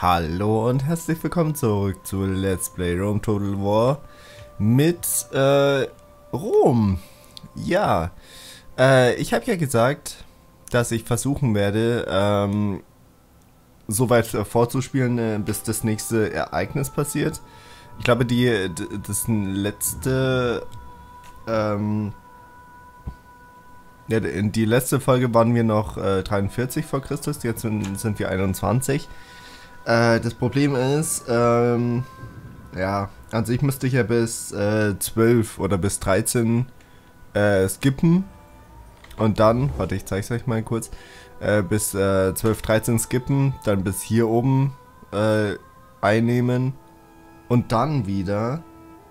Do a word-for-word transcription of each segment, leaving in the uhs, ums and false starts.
Hallo und herzlich willkommen zurück zu Let's Play Rome Total War mit äh, Rom. Ja, äh, ich habe ja gesagt, dass ich versuchen werde, ähm, so weit äh, vorzuspielen, äh, bis das nächste Ereignis passiert. Ich glaube, die das letzte, ähm, ja, in die letzte Folge waren wir noch äh, dreiundvierzig vor Christus, jetzt sind, sind wir einundzwanzig. Äh, das Problem ist, ähm, ja, an sich müsste ich ja bis äh, zwölf oder bis dreizehn äh, skippen. Und dann, warte, ich zeig's euch mal kurz, äh, bis äh, zwölf, dreizehn skippen, dann bis hier oben äh, einnehmen und dann wieder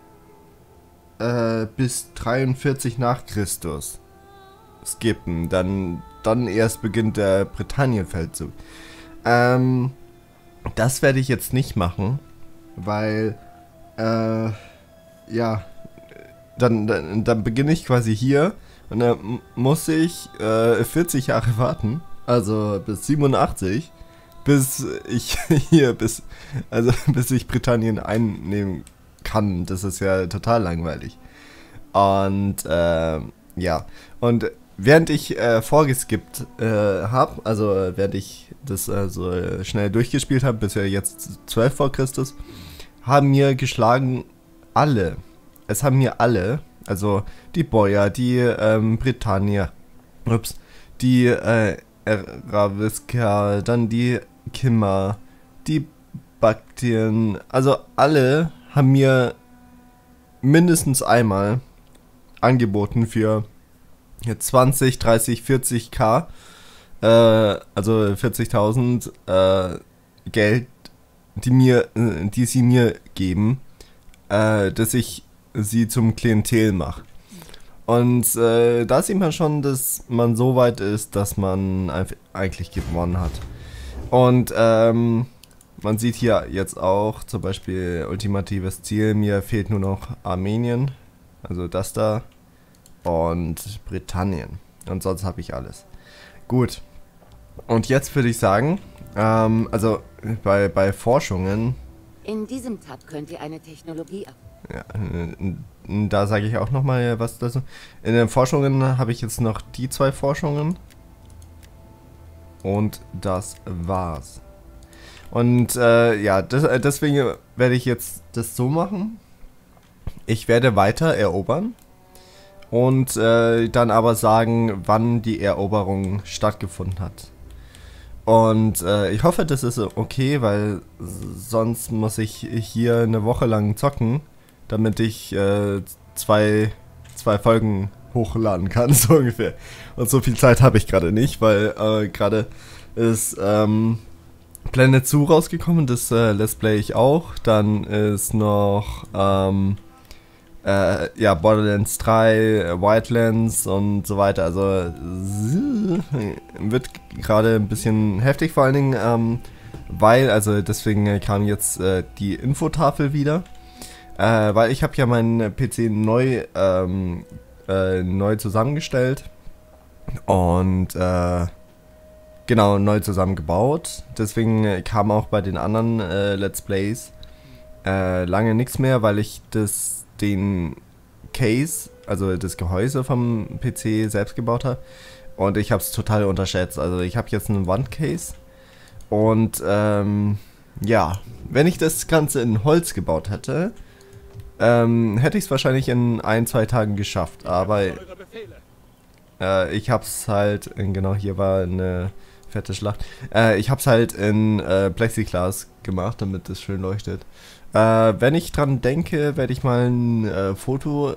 äh, bis dreiundvierzig nach Christus skippen. Dann, dann erst beginnt der Britannien-Feldzug. Ähm, Das werde ich jetzt nicht machen, weil, äh, ja, dann, dann, dann beginne ich quasi hier und dann muss ich äh, vierzig Jahre warten, also bis siebenundachtzig, bis ich hier, bis, also bis ich Britannien einnehmen kann. Das ist ja total langweilig. Und, äh, ja, und während ich äh, vorgeskippt äh, habe, also äh, während ich das äh, so äh, schnell durchgespielt habe, bis ja jetzt zwölf vor Christus, haben mir geschlagen alle, es haben mir alle, also die Boyer, die ähm, Britannier, ups, die äh, Eravisker, dann die Kimmer, die Baktien, also alle haben mir mindestens einmal angeboten für zwanzig, dreißig, vierzig K, äh, also vierzigtausend äh, Geld, die mir, äh, die sie mir geben, äh, dass ich sie zum Klientel mache. Und äh, da sieht man schon, dass man so weit ist, dass man eigentlich gewonnen hat. Und ähm, man sieht hier jetzt auch zum Beispiel ultimatives Ziel, mir fehlt nur noch Armenien, also das da. Und Britannien. Und sonst habe ich alles. Gut. Und jetzt würde ich sagen, ähm, also bei, bei Forschungen. In diesem Tab könnt ihr eine Technologie ab. Ja, äh, da sage ich auch nochmal was dazu. In den Forschungen habe ich jetzt noch die zwei Forschungen. Und das war's. Und äh, ja, das, deswegen werde ich jetzt das so machen. Ich werde weiter erobern. Und äh, dann aber sagen, wann die Eroberung stattgefunden hat. Und äh, ich hoffe, das ist okay, weil sonst muss ich hier eine Woche lang zocken, damit ich äh, zwei, zwei Folgen hochladen kann, so ungefähr. Und so viel Zeit habe ich gerade nicht, weil äh, gerade ist ähm, Planet Zoo rausgekommen, das äh, Let's Play ich auch. Dann ist noch ähm, Äh, ja, Borderlands drei, äh, Wildlands und so weiter, also äh, wird gerade ein bisschen heftig, vor allen Dingen, ähm, weil, also deswegen kam jetzt äh, die Infotafel wieder, äh, weil ich habe ja meinen P C neu, ähm, äh, neu zusammengestellt und, äh, genau, neu zusammengebaut, deswegen kam auch bei den anderen äh, Let's Plays äh, lange nichts mehr, weil ich das den Case, also das Gehäuse vom P C selbst gebaut habe und ich habe es total unterschätzt. Also ich habe jetzt einen Wandcase und ähm, ja, wenn ich das Ganze in Holz gebaut hätte, ähm, hätte ich es wahrscheinlich in ein, zwei Tagen geschafft, aber äh, ich habe es halt, in, genau hier war eine fette Schlacht, äh, ich habe es halt in äh, Plexiglas gemacht, damit es schön leuchtet. Äh, wenn ich dran denke, werde ich mal ein äh, Foto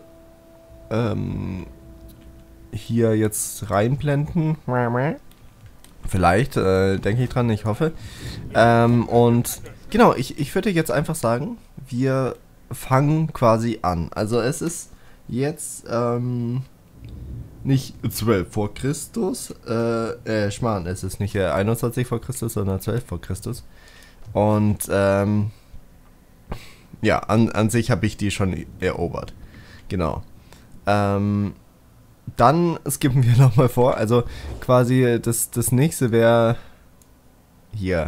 ähm, hier jetzt reinblenden. Vielleicht, äh, denke ich dran, ich hoffe. Ähm, und genau, ich, ich würde jetzt einfach sagen, wir fangen quasi an. Also es ist jetzt ähm, nicht zwölf vor Christus, äh, äh, Schmarrn, es ist nicht äh, einundzwanzig vor Christus, sondern zwölf vor Christus. Und, ähm, ja, an, an sich habe ich die schon erobert. Genau. Ähm, dann skippen wir nochmal vor. Also quasi das, das nächste wäre hier.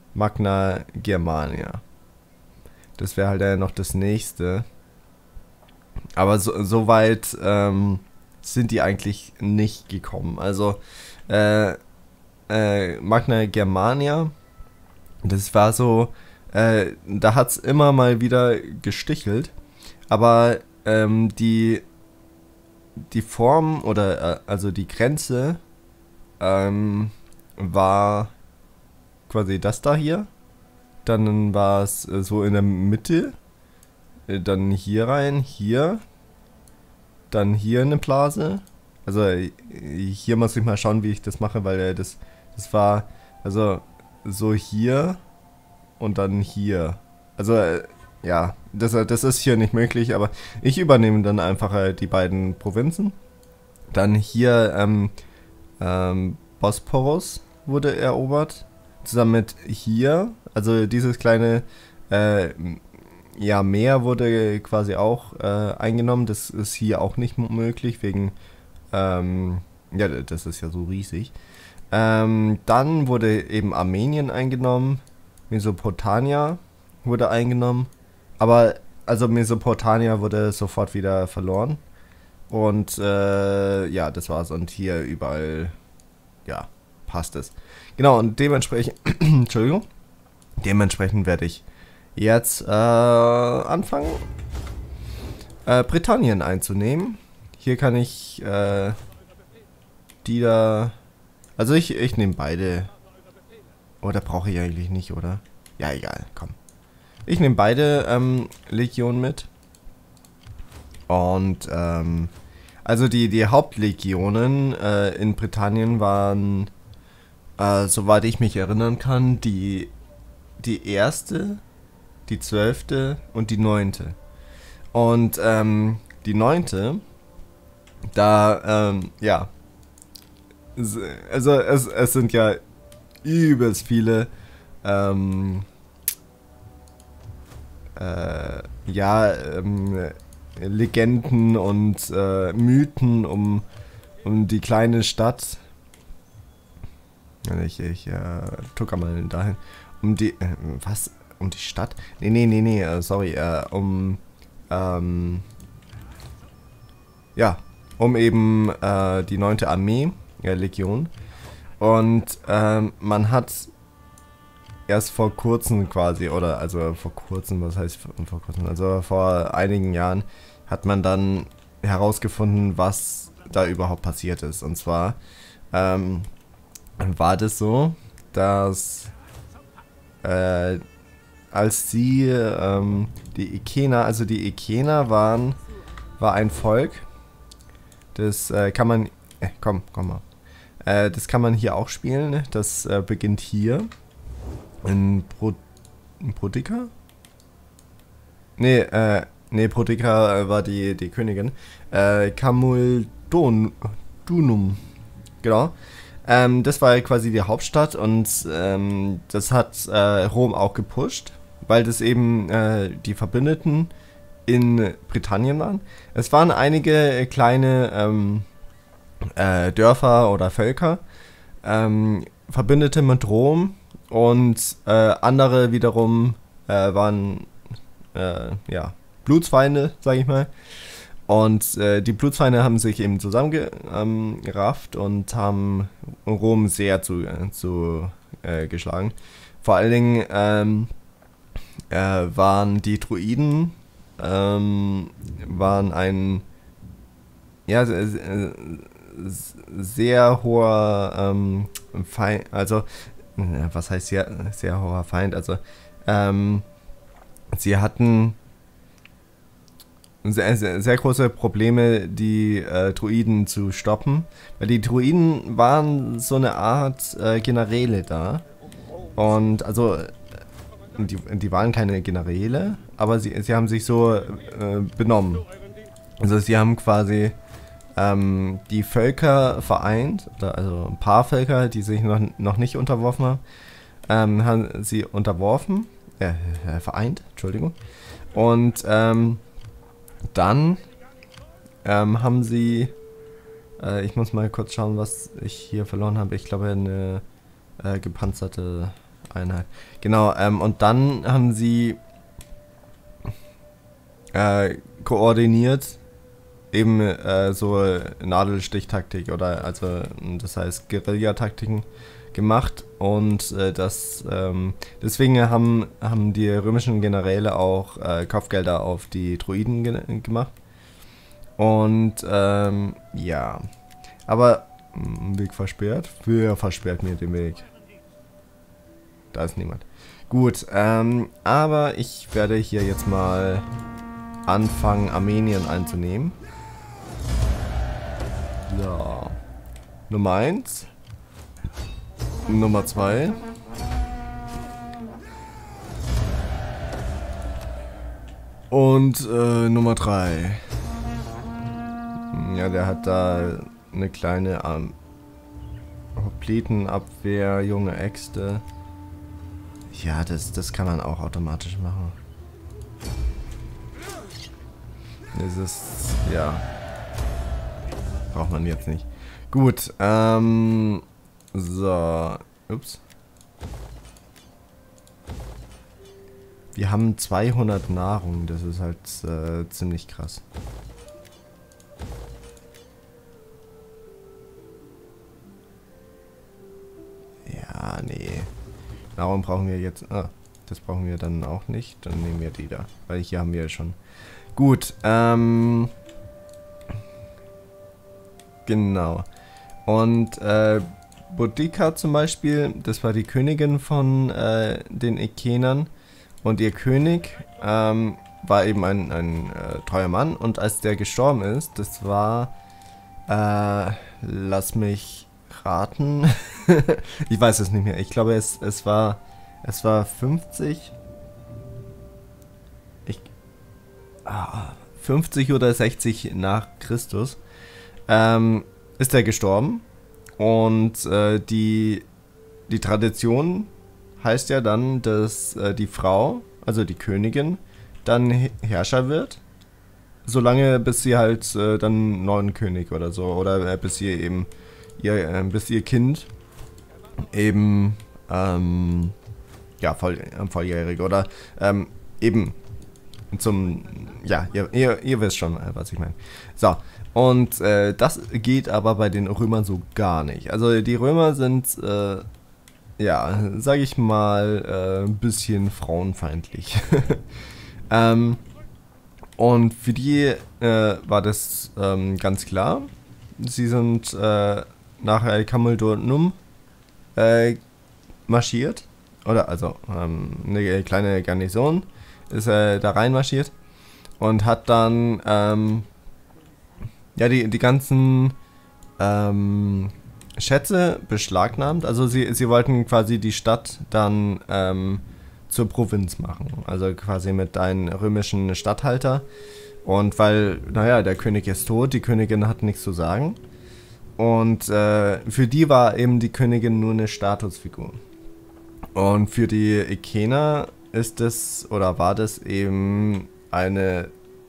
Magna Germania. Das wäre halt äh, noch das nächste. Aber so, so weit ähm, sind die eigentlich nicht gekommen. Also äh, äh, Magna Germania, das war so, äh, da hat es immer mal wieder gestichelt. Aber ähm, die, die Form oder äh, also die Grenze ähm, war quasi das da hier. Dann war es äh, so in der Mitte. Äh, dann hier rein, hier. Dann hier eine Blase. Also äh, hier muss ich mal schauen, wie ich das mache, weil äh, das, das war also so hier und dann hier. Also äh, ja, das, das ist hier nicht möglich, aber ich übernehme dann einfach äh, die beiden Provinzen. Dann hier ähm, ähm, Bosporus wurde erobert. Zusammen mit hier, also dieses kleine äh, ja, Meer wurde quasi auch äh, eingenommen. Das ist hier auch nicht möglich, wegen, ähm, ja, das ist ja so riesig. Ähm, dann wurde eben Armenien eingenommen, Mesopotamia wurde eingenommen, aber also Mesopotamia wurde sofort wieder verloren. Und äh, ja, das war's. Und hier überall, ja, passt es. Genau, und dementsprechend, Entschuldigung, dementsprechend werde ich jetzt äh, anfangen, äh, Britannien einzunehmen. Hier kann ich äh, die da, also ich, ich nehme beide. Oder brauche ich eigentlich nicht, oder? Ja, egal, komm. Ich nehme beide ähm, Legionen mit. Und, ähm, also die, die Hauptlegionen äh, in Britannien waren, äh, soweit ich mich erinnern kann, die, die erste, die zwölfte und die neunte. Und, ähm, die neunte, da, ähm, ja, also es, es sind ja übelst viele, ähm, äh, ja, ähm, Legenden und äh, Mythen um, um die kleine Stadt. Ich, ich äh, tucker mal dahin. Um die, äh, was? Um die Stadt? Nee, nee, nee, nee, äh, sorry, äh, um, ähm, ja, um eben äh, die neunte Armee, ja, Legion. Und ähm, man hat erst vor kurzem quasi, oder also vor kurzem, was heißt vor kurzem, also vor einigen Jahren hat man dann herausgefunden, was da überhaupt passiert ist. Und zwar ähm, war das so, dass äh, als sie, ähm, die Ikener, also die Ikener waren, war ein Volk, das äh, kann man, äh, komm, komm mal, äh, das kann man hier auch spielen, das äh, beginnt hier. In, Pro, in Prodika? Nee, äh, nee, Prodika war die, die Königin. Äh, Camuldunum. Genau. Ähm, das war quasi die Hauptstadt und ähm, das hat äh, Rom auch gepusht, weil das eben äh, die Verbündeten in Britannien waren. Es waren einige kleine ähm, äh, Dörfer oder Völker, ähm, Verbündete mit Rom. Und äh, andere wiederum äh, waren äh, ja, Blutsfeinde, sage ich mal. Und äh, die Blutsfeinde haben sich eben zusammengerafft ähm, und haben Rom sehr zu, äh, zu äh, geschlagen. Vor allen Dingen ähm, äh, waren die Druiden ähm, waren ein ja, sehr, sehr hoher ähm, Feind, also was heißt sehr, sehr hoher Feind? Also, ähm, sie hatten sehr, sehr, sehr große Probleme, die äh, Druiden zu stoppen. Weil die Druiden waren so eine Art äh, Generäle da. Und also, die, die waren keine Generäle, aber sie, sie haben sich so äh, benommen. Also, sie haben quasi ähm, die Völker vereint, oder also ein paar Völker, die sich noch, noch nicht unterworfen haben, ähm, haben sie unterworfen, äh, äh, vereint, Entschuldigung. Und ähm, dann ähm, haben sie, äh, ich muss mal kurz schauen, was ich hier verloren habe. Ich glaube eine äh, gepanzerte Einheit. Genau, ähm, und dann haben sie äh, koordiniert eben äh, so Nadelstichtaktik oder also das heißt Guerillataktiken gemacht und äh, das ähm, deswegen haben, haben die römischen Generäle auch äh, Kopfgelder auf die Druiden ge gemacht und ähm, ja, aber mh, Weg versperrt, wer versperrt mir den Weg? Da ist niemand. Gut, ähm, aber ich werde hier jetzt mal anfangen, Armenien einzunehmen. So. Nummer eins. Nummer zwei. Und äh, Nummer drei. Ja, der hat da eine kleine ähm, Hoplitenabwehr, junge Äxte. Ja, das, das kann man auch automatisch machen. Das ist, ja, braucht man jetzt nicht. Gut, ähm, so, ups. Wir haben zweihundert Nahrung, das ist halt äh, ziemlich krass. Ja, nee. Nahrung brauchen wir jetzt, ah, das brauchen wir dann auch nicht, dann nehmen wir die da, weil hier haben wir schon. Gut, ähm, genau. Und äh, Boudica zum Beispiel, das war die Königin von äh, den Ekenern. Und ihr König ähm, war eben ein, ein äh, treuer Mann. Und als der gestorben ist, das war, äh, lass mich raten. Ich weiß es nicht mehr. Ich glaube, es, es war, es war fünfzig. Ich, ah, fünfzig oder sechzig nach Christus. Ähm, ist er gestorben. Und äh, die, die Tradition heißt ja dann, dass äh, die Frau, also die Königin, dann Herrscher wird, solange bis sie halt äh, dann neuen König oder so, oder äh, bis ihr eben, ihr, äh, bis ihr Kind eben, ähm, ja, voll, äh, volljährig oder ähm, eben zum, ja, ihr, ihr, ihr wisst schon, was ich meine. So, und äh, das geht aber bei den Römern so gar nicht. Also die Römer sind, äh, ja, sag ich mal, äh, ein bisschen frauenfeindlich. ähm, und für die äh, war das ähm, ganz klar. Sie sind äh, nach El Camaldonum äh, marschiert. Oder also ähm, eine kleine Garnison ist äh, da reinmarschiert und hat dann ähm, ja die, die ganzen ähm, Schätze beschlagnahmt. Also sie, sie wollten quasi die Stadt dann ähm, zur Provinz machen. Also quasi mit einem römischen Statthalter. Und weil, naja, der König ist tot, die Königin hat nichts zu sagen. Und äh, für die war eben die Königin nur eine Statusfigur. Und für die Ekener ist es, oder war das eben eine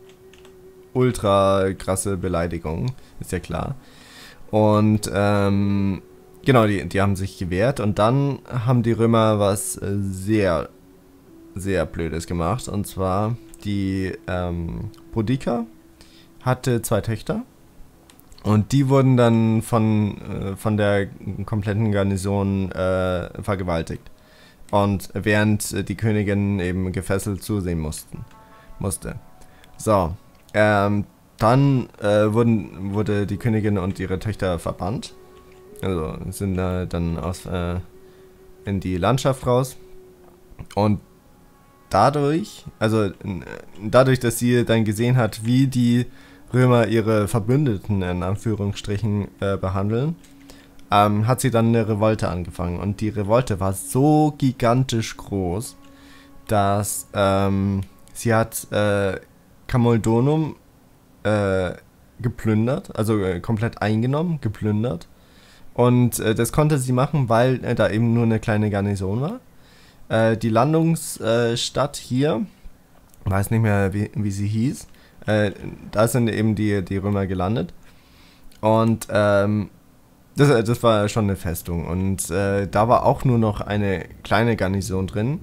ultra krasse Beleidigung, ist ja klar. Und ähm, genau, die, die haben sich gewehrt und dann haben die Römer was sehr, sehr Blödes gemacht. Und zwar die ähm, Boudica hatte zwei Töchter und die wurden dann von, äh, von der kompletten Garnison äh, vergewaltigt. Und während die Königin eben gefesselt zusehen mussten, musste. So, ähm, Dann äh, wurden, wurde die Königin und ihre Töchter verbannt. Also sind äh, dann aus, äh, in die Landschaft raus. Und dadurch, also äh, dadurch, dass sie dann gesehen hat, wie die Römer ihre Verbündeten in Anführungsstrichen äh, behandeln, ähm, hat sie dann eine Revolte angefangen. Und die Revolte war so gigantisch groß, dass ähm, sie hat äh, Camoldonum Äh, geplündert, also äh, komplett eingenommen, geplündert. Und äh, das konnte sie machen, weil äh, da eben nur eine kleine Garnison war. Äh, die Landungsstadt äh, hier, weiß nicht mehr, wie, wie sie hieß, äh, da sind eben die, die Römer gelandet. Und ähm, Das, das war schon eine Festung und äh, da war auch nur noch eine kleine Garnison drin.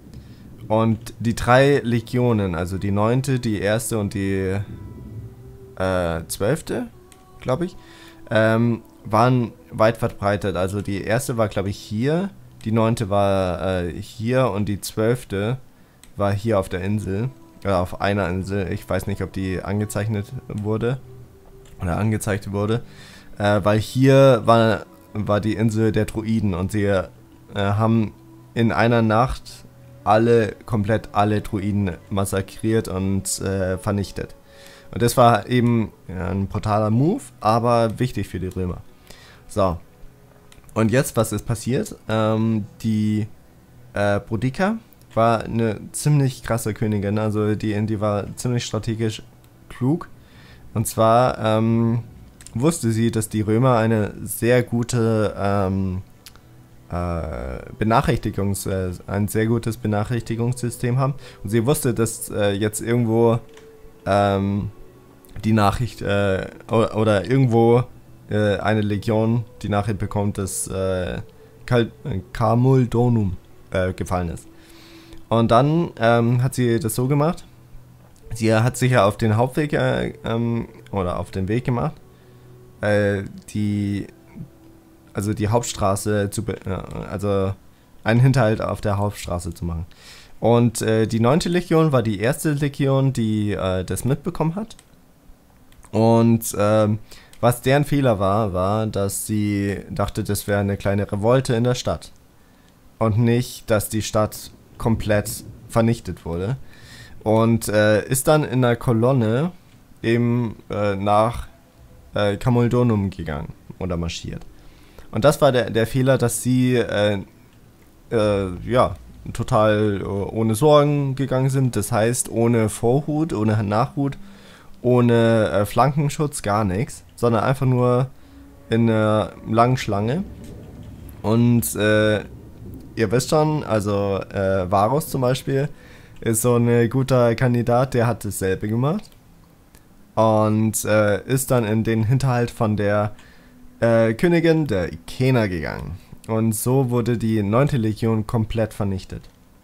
Und die drei Legionen, also die neunte, die erste und die äh, zwölfte, glaube ich, ähm, waren weit verbreitet. Also die erste war, glaube ich, hier, die neunte war äh, hier und die zwölfte war hier auf der Insel. Oder auf einer Insel. Ich weiß nicht, ob die angezeichnet wurde oder angezeigt wurde. Äh, weil hier war, war die Insel der Druiden und sie äh, haben in einer Nacht alle, komplett alle Druiden massakriert und äh, vernichtet. Und das war eben ja, ein brutaler Move, aber wichtig für die Römer. So. Und jetzt, was ist passiert? Ähm, die äh, Boudica war eine ziemlich krasse Königin, also die, die war ziemlich strategisch klug. Und zwar ähm, wusste sie, dass die Römer eine sehr gute ähm, äh, Benachrichtigungs, äh, ein sehr gutes Benachrichtigungssystem haben. Und sie wusste, dass äh, jetzt irgendwo ähm, die Nachricht äh, oder, oder irgendwo äh, eine Legion die Nachricht bekommt, dass äh, Camuldonum äh, gefallen ist. Und dann ähm, hat sie das so gemacht. Sie hat sich ja auf den Hauptweg äh, ähm, oder auf den Weg gemacht, äh, die also die Hauptstraße zu, äh, also einen Hinterhalt auf der Hauptstraße zu machen. Und äh, die neunte Legion war die erste Legion, die äh, das mitbekommen hat. Und ähm, was deren Fehler war, war, dass sie dachte, das wäre eine kleine Revolte in der Stadt. Und nicht, dass die Stadt komplett vernichtet wurde. Und äh, ist dann in der Kolonne eben äh, nach äh, Camuldonum gegangen oder marschiert. Und das war der, der Fehler, dass sie äh, äh, ja, total äh, ohne Sorgen gegangen sind. Das heißt, ohne Vorhut, ohne Nachhut, ohne äh, Flankenschutz, gar nichts. Sondern einfach nur in einer langen Schlange. Und äh, ihr wisst schon, also äh, Varus zum Beispiel ist so ein guter Kandidat, der hat dasselbe gemacht. Und äh, ist dann in den Hinterhalt von der äh, Königin der Ikener gegangen. Und so wurde die neunte Legion komplett vernichtet.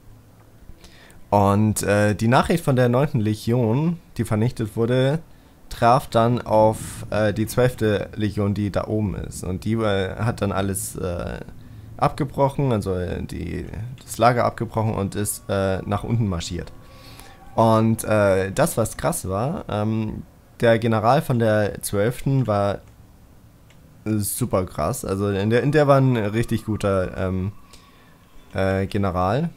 Und äh, die Nachricht von der neunten Legion, die vernichtet wurde, traf dann auf äh, die zwölfte Legion, die da oben ist. Und die äh, hat dann alles äh, abgebrochen, also äh, die, das Lager abgebrochen und ist äh, nach unten marschiert. Und äh, das, was krass war, ähm, der General von der zwölften war super krass. Also in der, in der war ein richtig guter ähm, äh, General.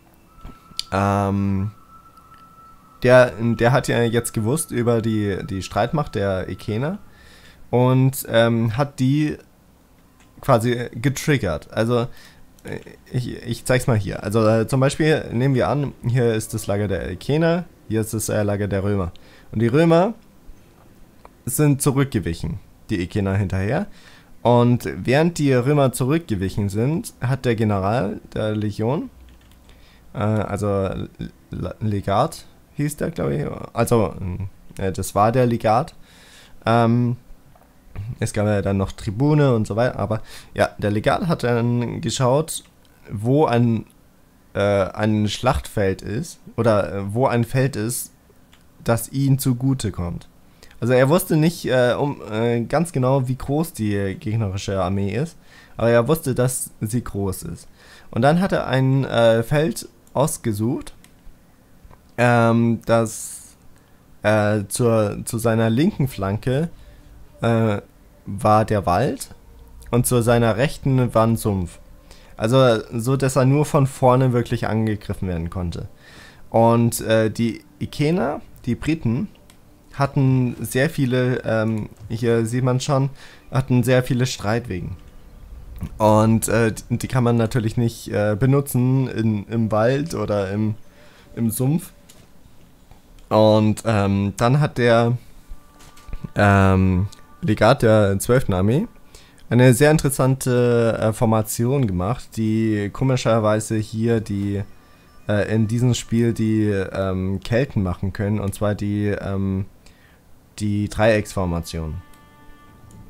Ähm, der, der hat ja jetzt gewusst über die, die Streitmacht der Ikener und ähm, hat die quasi getriggert. Also ich, ich zeig's mal hier. Also äh, zum Beispiel nehmen wir an, hier ist das Lager der Ikener, hier ist das äh, Lager der Römer. Und die Römer sind zurückgewichen, die Ikener hinterher. Und während die Römer zurückgewichen sind, hat der General der Legion, äh, also Legat hieß der, glaube ich, also äh, das war der Legat, ähm, es gab ja dann noch Tribune und so weiter, aber ja, der Legat hat dann geschaut, wo ein, äh, ein Schlachtfeld ist, oder äh, wo ein Feld ist, das ihm zugute kommt. Also er wusste nicht äh, um, äh, ganz genau, wie groß die gegnerische Armee ist, aber er wusste, dass sie groß ist. Und dann hat er ein äh, Feld ausgesucht, ähm, das äh, zur, zu seiner linken Flanke äh, war der Wald und zu seiner rechten war ein Sumpf. Also so, dass er nur von vorne wirklich angegriffen werden konnte. Und äh, die Ikener, die Briten, hatten sehr viele, ähm, hier sieht man schon, hatten sehr viele Streitwegen. Und äh, die, die kann man natürlich nicht äh, benutzen in, im Wald oder im, im Sumpf. Und ähm, dann hat der ähm, Legat der zwölften Armee eine sehr interessante äh, Formation gemacht, die komischerweise hier die äh, in diesem Spiel die ähm, Kelten machen können, und zwar die ähm, die Dreiecksformation.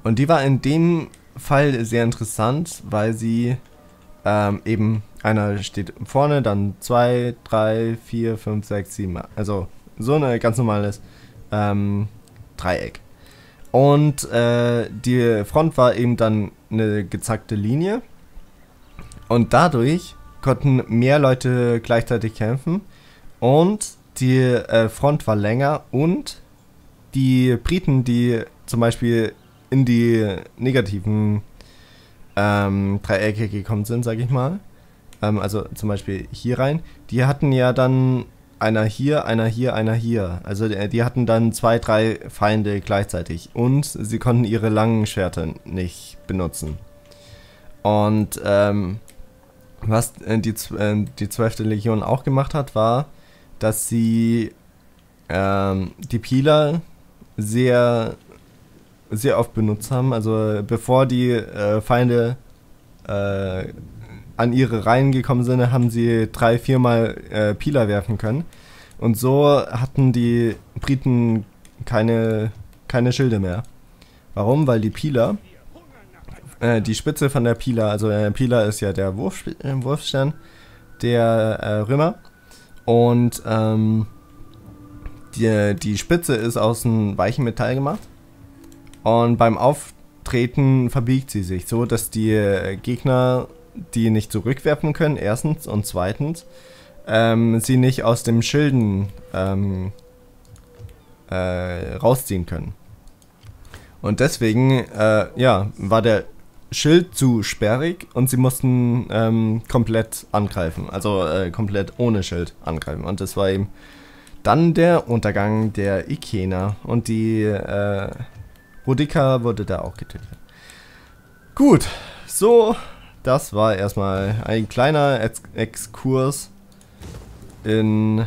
Und die war in dem Fall sehr interessant, weil sie ähm, eben, einer steht vorne, dann zwei, drei, vier, fünf, sechs, sieben, also so ein ganz normales ähm, Dreieck. Und äh, die Front war eben dann eine gezackte Linie. Und dadurch konnten mehr Leute gleichzeitig kämpfen. Und die äh, Front war länger. Und die Briten, die zum Beispiel in die negativen ähm, Dreiecke gekommen sind, sag ich mal, ähm, also zum Beispiel hier rein, die hatten ja dann einer hier, einer hier, einer hier. Also die, die hatten dann zwei, drei Feinde gleichzeitig. Und sie konnten ihre langen Schwerter nicht benutzen. Und ähm, was äh, die, äh, die zwölfte Legion auch gemacht hat, war, dass sie ähm, die Piler sehr, sehr oft benutzt haben. Also bevor die äh, Feinde äh, an ihre Reihen gekommen sind, haben sie drei, viermal äh, Piler werfen können. Und so hatten die Briten keine, keine Schilde mehr. Warum? Weil die Piler, äh, die Spitze von der Piler, also der Piler ist ja der Wurf, äh, Wurfstern der äh, Römer. Und ähm, die, die Spitze ist aus einem weichen Metall gemacht. Und beim Auftreten verbiegt sie sich so, dass die äh, Gegner die nicht zurückwerfen können, erstens, und zweitens, ähm, sie nicht aus dem Schilden ähm, äh, rausziehen können. Und deswegen, äh, ja, war der Schild zu sperrig und sie mussten ähm, komplett angreifen, also äh, komplett ohne Schild angreifen. Und das war eben dann der Untergang der Ikener und die äh, Boudica wurde da auch getötet. Gut, so. Das war erstmal ein kleiner Ex Exkurs in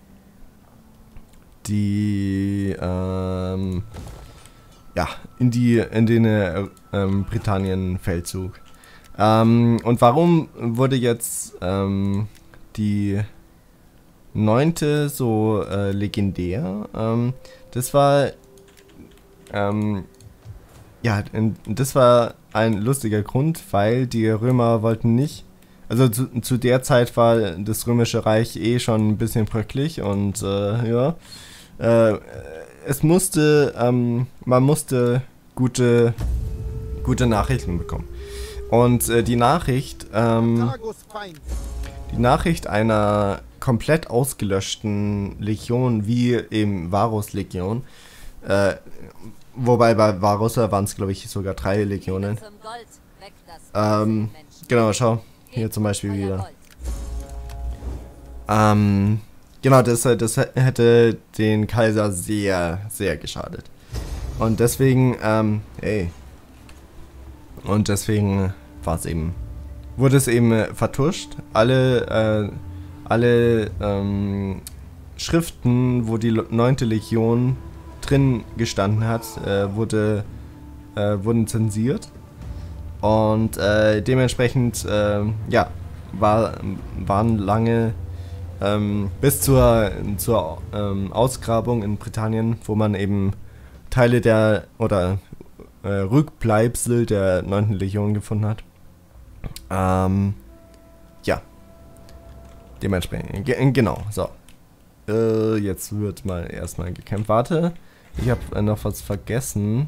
die ähm, ja in die in den äh, ähm, Britannien-Feldzug. Ähm, und warum wurde jetzt ähm, die neunte so äh, legendär? Ähm, das war ähm, ja, das war ein lustiger Grund, weil die Römer wollten nicht, also zu, zu der Zeit war das Römische Reich eh schon ein bisschen bröcklich und äh, ja, äh, es musste, ähm, man musste gute, gute Nachrichten bekommen. Und äh, die Nachricht, ähm, die Nachricht einer komplett ausgelöschten Legion, wie eben Varus Legion, äh, wobei bei Varus waren es, glaube ich, sogar drei Legionen. Ähm, genau, schau. Hier zum Beispiel wieder. Ähm, genau, das, das hätte den Kaiser sehr, sehr geschadet. Und deswegen, ähm, ey. Und deswegen war es eben, wurde es eben vertuscht. Alle, äh, alle, ähm, Schriften, wo die neunte Legion drin gestanden hat, äh, wurde, äh, wurden zensiert und äh, dementsprechend äh, ja, war, waren lange ähm, bis zur, zur ähm, Ausgrabung in Britannien, wo man eben Teile der oder äh, Rückbleibsel der neunten Legion gefunden hat. Ähm, ja, dementsprechend, ge genau, so. Äh, jetzt wird mal erstmal gekämpft. Warte. Ich habe noch was vergessen.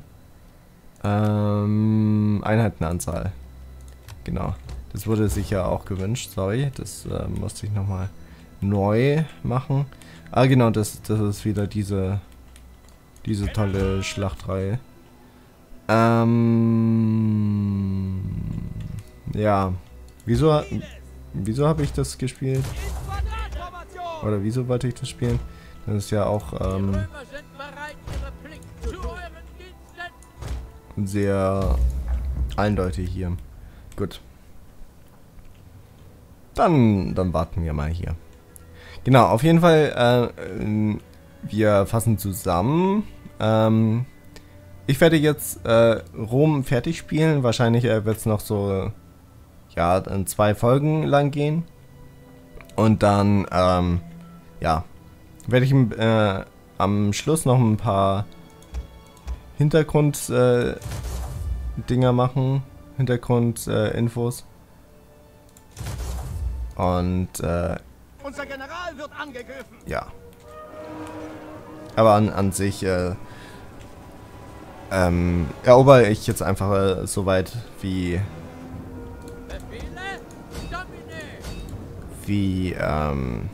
Ähm, Einheitenanzahl. Genau. Das wurde sich ja auch gewünscht. Sorry, das äh, musste ich nochmal neu machen. Ah, genau, das, das ist wieder diese, diese tolle Schlachtreihe. Ähm, ja. Wieso, wieso habe ich das gespielt? Oder wieso wollte ich das spielen? Das ist ja auch, ähm, sehr eindeutig hier. Gut. Dann, dann warten wir mal hier. Genau, auf jeden Fall, äh, wir fassen zusammen. Ähm, ich werde jetzt äh, Rom fertig spielen. Wahrscheinlich äh, wird es noch so, ja, in zwei Folgen lang gehen. Und dann, ähm, ja, werde ich äh, am Schluss noch ein paar Hintergrund äh, Dinger machen, Hintergrundinfos. Äh, Und äh, Unser General wird angegriffen. ja. Aber an, an sich äh, ähm, erobere ich jetzt einfach äh, so weit wie wie ähm,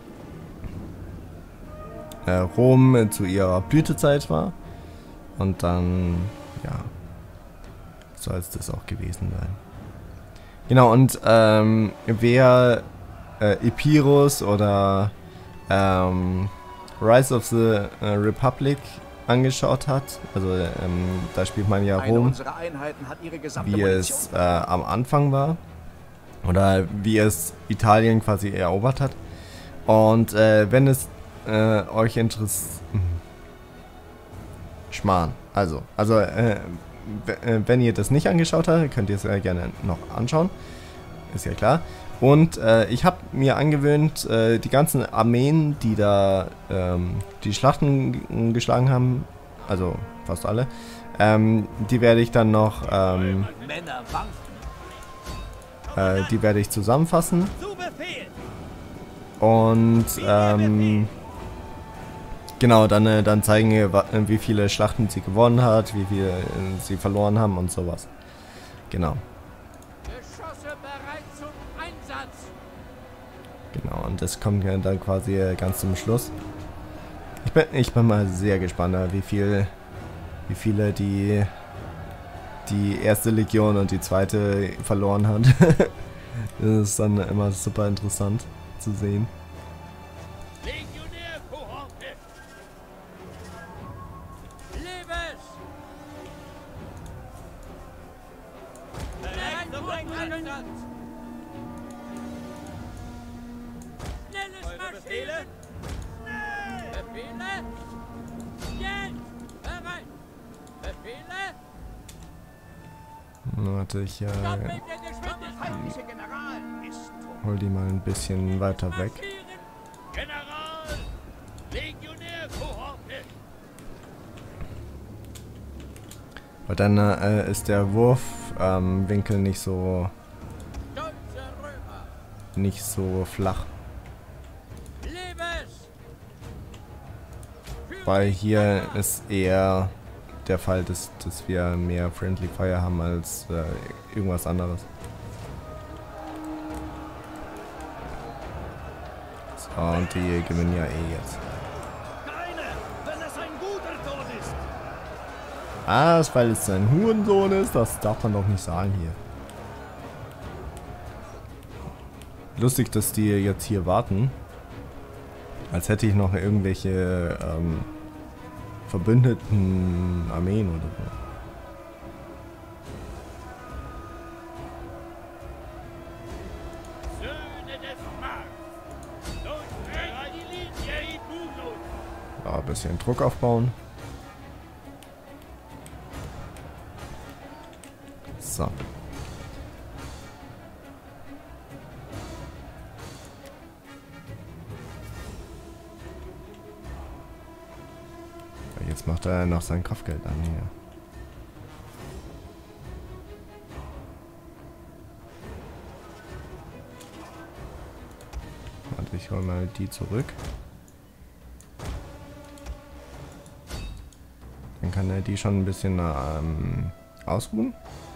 äh, Rom zu ihrer Blütezeit war. Und dann, ja, soll es das auch gewesen sein. Genau, und ähm, wer äh, Epirus oder ähm, Rise of the äh, Republic angeschaut hat, also ähm, da spielt man ja Rom, wie es äh, am Anfang war. Oder wie es Italien quasi erobert hat. Und äh, wenn es äh, euch interessiert... Schmarrn. Also, also äh, wenn ihr das nicht angeschaut habt, könnt ihr es äh, gerne noch anschauen. Ist ja klar. Und äh, ich habe mir angewöhnt, äh, die ganzen Armeen, die da ähm, die Schlachten geschlagen haben, also fast alle, ähm, die werde ich dann noch... Ähm, Äh, die werde ich zusammenfassen. Und ähm, genau, dann, äh, dann zeigen wir, wie viele Schlachten sie gewonnen hat, wie viele äh, sie verloren haben und sowas. Genau. Genau, und das kommt dann quasi ganz zum Schluss. Ich bin, ich bin mal sehr gespannt, wie viel, wie viele die die erste Legion und die zweite verloren hat. Das ist dann immer super interessant zu sehen. Warte, ich äh, hol die mal ein bisschen weiter weg. Weil dann äh, ist der Wurfwinkel ähm, nicht so nicht so flach. Weil hier ist eher der Fall, dass, dass wir mehr Friendly Fire haben als äh, irgendwas anderes. So, und die gewinnen ja eh jetzt. Ah, weil es ein Hurensohn ist, das darf man doch nicht sagen hier. Lustig, dass die jetzt hier warten. Als hätte ich noch irgendwelche ähm, verbündeten Armeen oder so. Ja, ein bisschen Druck aufbauen. So. Jetzt macht er noch sein Kraftgeld an hier. Warte, ich hol mal die zurück. Dann kann er die schon ein bisschen ähm, ausruhen.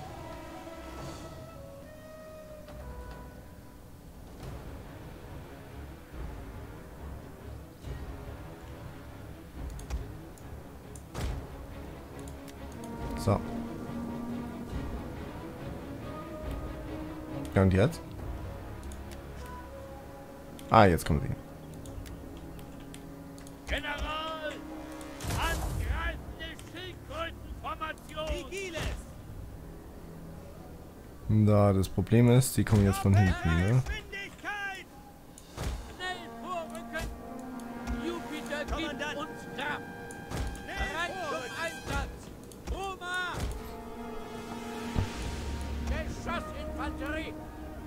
So. Ja, und jetzt? Ah, jetzt kommen sie. General! Angreifende Schildkrötenformation! Da, das Problem ist, die kommen jetzt von hinten, ne? Schnell vorrücken! Jupiter gibt uns Kraft! Bereit zum Einsatz! Roma! Geschossinfanterie!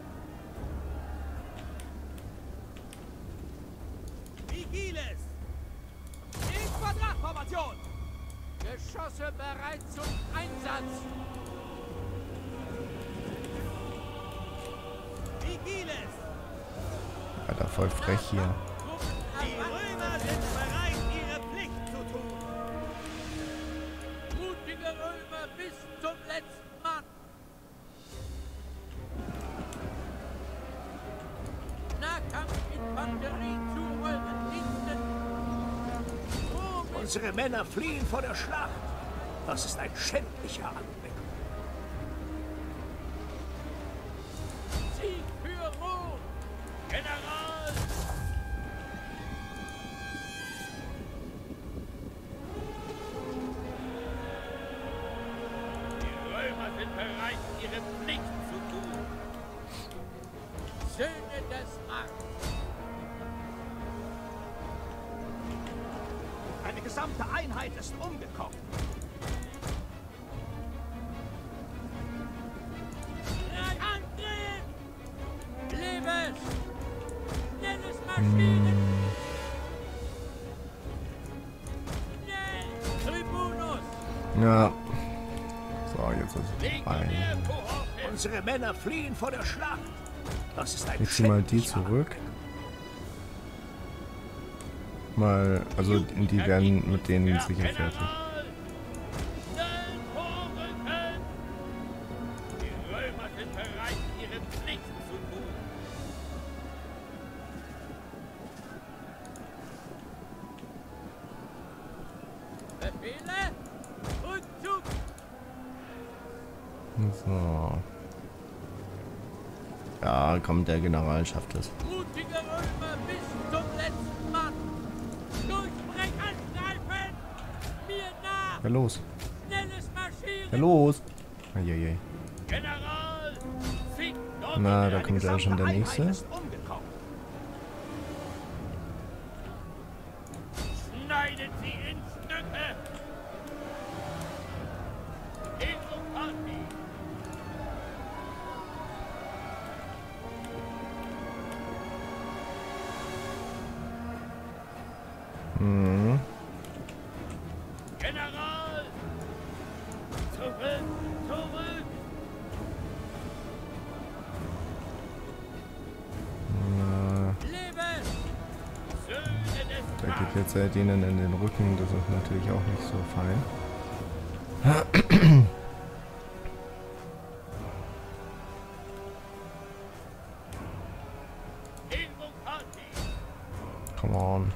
Vigiles! In Quadratformation! Geschosse bereit zum Einsatz! voll frech hier. Die Römer sind bereit, ihre Pflicht zu tun. Mutige Römer bis zum letzten Mann. Nahkampfinfanterie zu euren Diensten. Unsere Männer fliehen vor der Schlacht. Das ist ein schändlicher Anblick. Sieg für Rom! General! Die Römer sind bereit, ihre Pflicht zu tun. Söhne des Markts! Eine gesamte Einheit ist umgekommen. Angriff! Lebes! Schnelles Maschinen! Schnell! Tribunus! Ja. So, jetzt ist es vorbei. Legionärkohorte! Unsere Männer fliehen vor der Schlacht. Das ist ein Jetzt mal die schändlicher zurück. Mal, also die werden mit denen sicher fertig. Schnell vorrücken! Die Römer sind bereit, ihre Pflicht zu tun. Befehle? Rückzug! So. Ja, komm, der General schafft es. Mutige Römer bis zum letzten Mann! Durchbrech angreifen! Mir nach! Ja, los. Schnelles Marschieren! Ja, los. Eieiei. General! Fick Na, da Eine kommt ja schon der gesamte nächste. Einheit ist umgekommen. Schneidet sie in Stücke! Invocati! Mhm. General! Zurück! Zurück! Na, Leben! Söhne des da geht jetzt äh, denen in den Rücken. Das ist natürlich auch nicht so fein. Invocati! Come on.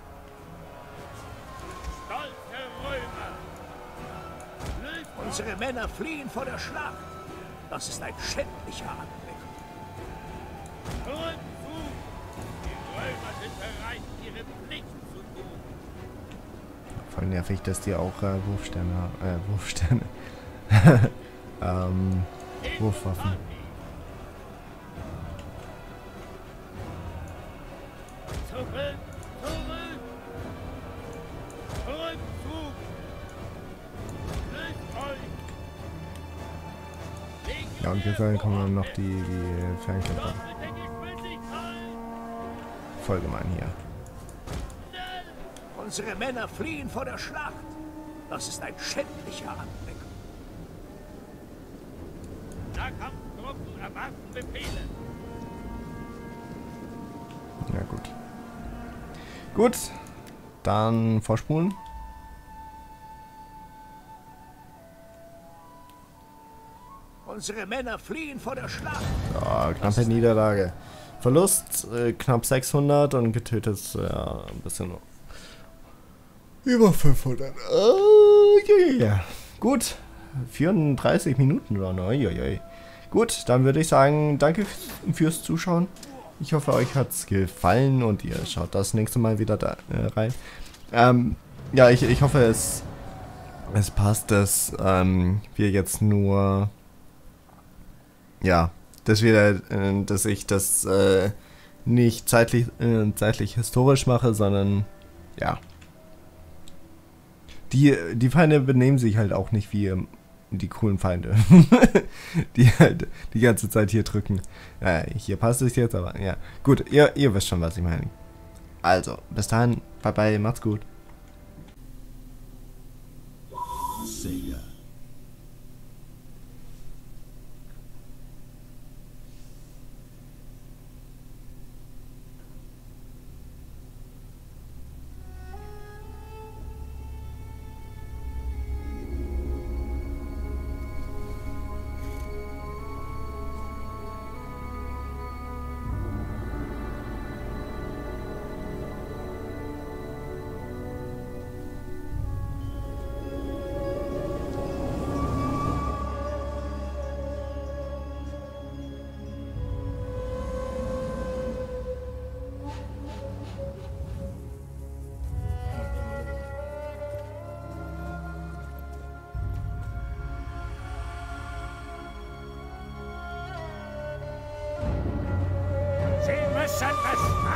Stolze Römer! Löst Unsere Männer fliehen vor der Schlacht. Das ist ein schändlicher Anblick. Rückzug! Die Römer sind bereit, ihre Pflicht zu tun. Voll nervig, dass die auch äh, Wurfsterne haben. Äh, Wurfsterne. ähm, Wurfwaffen. Zurück! Zurück! Rückzug! Löst euch! Ja, und jetzt dann kommen dann noch die, die Fernkämpfer. Doppelte Geschwindigkeit! Voll gemein hier. Schnell! Unsere Männer fliehen vor der Schlacht. Das ist ein schändlicher Anblick. Nahkampftruppen erwarten Befehle. Ja, gut. Gut, dann vorspulen. Unsere Männer fliehen vor der Schlacht. Ja, knappe Niederlage. Verlust äh, knapp sechshundert und getötet ja, ein bisschen über fünfhundert. Oh, yeah, yeah. Gut, vierunddreißig Minuten Run. Oh, yeah, yeah. Gut, dann würde ich sagen, danke fürs Zuschauen. Ich hoffe, euch hat es gefallen und ihr schaut das nächste Mal wieder da äh, rein. Ähm, ja, ich, ich hoffe, es, es passt, dass ähm, wir jetzt nur... Ja, dass wir, äh, dass ich das äh, nicht zeitlich, äh, zeitlich historisch mache, sondern ja. Die, die Feinde benehmen sich halt auch nicht wie ähm, die coolen Feinde, die halt die ganze Zeit hier drücken. Ja, hier passt es jetzt, aber ja. Gut, ihr, ihr wisst schon, was ich meine. Also, bis dahin, bye bye, macht's gut. Sega. Menschen bestatten!